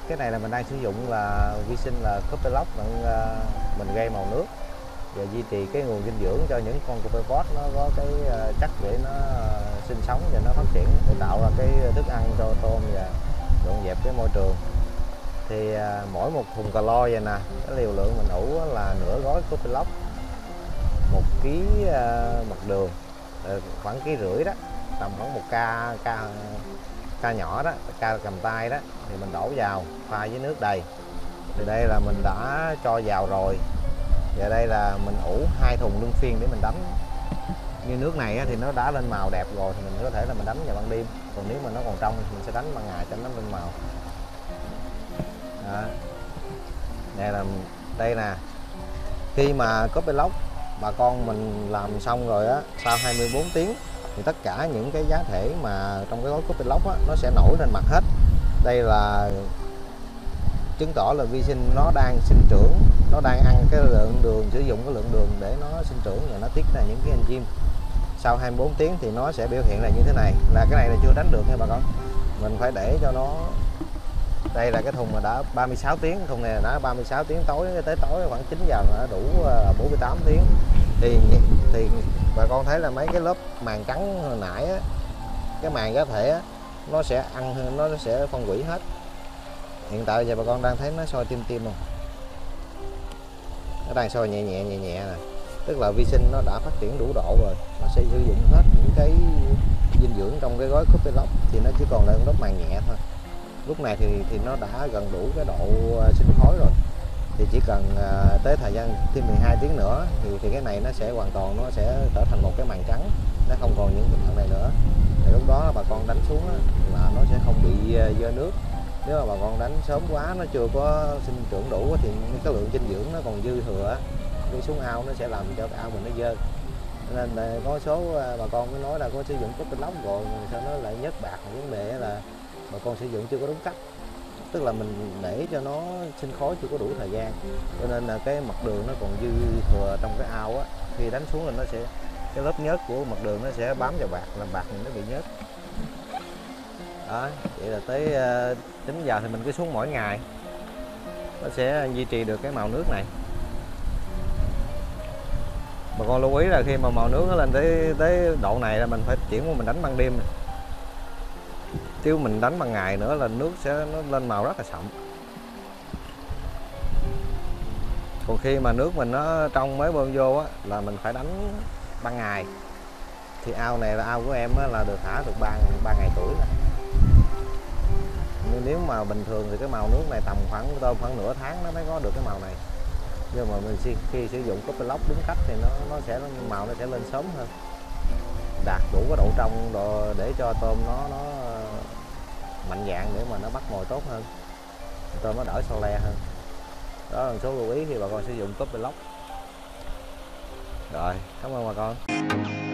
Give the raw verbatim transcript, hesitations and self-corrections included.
cái này là mình đang sử dụng là vi sinh là Copelog, mình, mình gây màu nước và duy trì cái nguồn dinh dưỡng cho những con copepod nó có cái chất để nó sinh sống và nó phát triển, để tạo ra cái thức ăn cho tôm và dọn dẹp cái môi trường. Thì mỗi một thùng calo vậy nè, cái liều lượng mình ủ là nửa gói Copelog, một ký mật đường khoảng ký rưỡi đó, tầm khoảng một ca ca ca nhỏ đó, ca cầm tay đó, thì mình đổ vào pha với nước đầy. Thì đây là mình đã cho vào rồi, và đây là mình ủ hai thùng luân phiên để mình đánh. Như nước này thì nó đã lên màu đẹp rồi thì mình có thể là mình đánh vào ban đêm, còn nếu mà nó còn trong thì mình sẽ đánh ban ngày cho nó lên màu đó. Đây là đây nè, khi mà Copelog bà con mình làm xong rồi á, sau hai mươi bốn tiếng thì tất cả những cái giá thể mà trong cái gói Copelog á nó sẽ nổi lên mặt hết. Đây là chứng tỏ là vi sinh nó đang sinh trưởng, nó đang ăn cái lượng đường, sử dụng cái lượng đường để nó sinh trưởng và nó tiết ra những cái enzyme. Sau hai mươi bốn tiếng thì nó sẽ biểu hiện là như thế này, là cái này là chưa đánh được nha bà con, mình phải để cho nó. Đây là cái thùng mà đã ba mươi sáu tiếng, thùng này đã ba mươi sáu tiếng, tối tới tối khoảng chín giờ là đủ bốn mươi tám tiếng. Thì thì bà con thấy là mấy cái lớp màng trắng hồi nãy á, cái màng cá thể á, nó sẽ ăn, nó sẽ phân hủy hết. Hiện tại giờ bà con đang thấy nó sôi tim tim không? Nó đang sôi nhẹ nhẹ nhẹ nhẹ nè, tức là vi sinh nó đã phát triển đủ độ rồi, nó sẽ sử dụng hết những cái dinh dưỡng trong cái gói Copelog, thì nó chỉ còn lại lớp màng nhẹ thôi. Lúc này thì thì nó đã gần đủ cái độ sinh khối rồi, thì chỉ cần uh, tới thời gian thêm mười hai tiếng nữa thì thì cái này nó sẽ hoàn toàn, nó sẽ trở thành một cái màng trắng, nó không còn những cái màng này nữa. Thì lúc đó bà con đánh xuống á, là nó sẽ không bị uh, dơ nước. Nếu mà bà con đánh sớm quá, nó chưa có sinh trưởng đủ thì cái lượng dinh dưỡng nó còn dư thừa, đi xuống ao nó sẽ làm cho cái ao mình nó dơ. Nên là có số uh, bà con mới nói là có sử dụng Copelog rồi sao nó lại nhớt bạc. Vấn đề là bà con sử dụng chưa có đúng cách, tức là mình để cho nó sinh khối chưa có đủ thời gian, cho nên là cái mặt đường nó còn dư thừa trong cái ao á, khi đánh xuống là nó sẽ, cái lớp nhớt của mặt đường nó sẽ bám vào bạc, làm bạc mình nó bị nhớt đó. Vậy là tới uh, chín giờ thì mình cứ xuống mỗi ngày, nó sẽ duy trì được cái màu nước này. Bà con lưu ý là khi mà màu nước nó lên tới tới độ này là mình phải chuyển qua mình đánh ban đêm này. Nếu mình đánh ban ngày nữa là nước sẽ nó lên màu rất là sậm. Còn khi mà nước mình nó trong mới bơm vô á, là mình phải đánh ban ngày. Thì ao này là ao của em á, là được thả được ba ba ngày tuổi nè. Nhưng nếu mà bình thường thì cái màu nước này tầm khoảng tôm khoảng nửa tháng nó mới có được cái màu này. Nhưng mà mình khi sử dụng Copelog đúng cách thì nó nó sẽ màu nó sẽ lên sớm hơn, đạt đủ cái độ trong độ để cho tôm nó nó mạnh dạng để mà nó bắt mồi tốt hơn, tôm nó đỡ sâu le hơn. Đó là một số lưu ý khi bà con sử dụng Copelog. Rồi, cảm ơn bà con.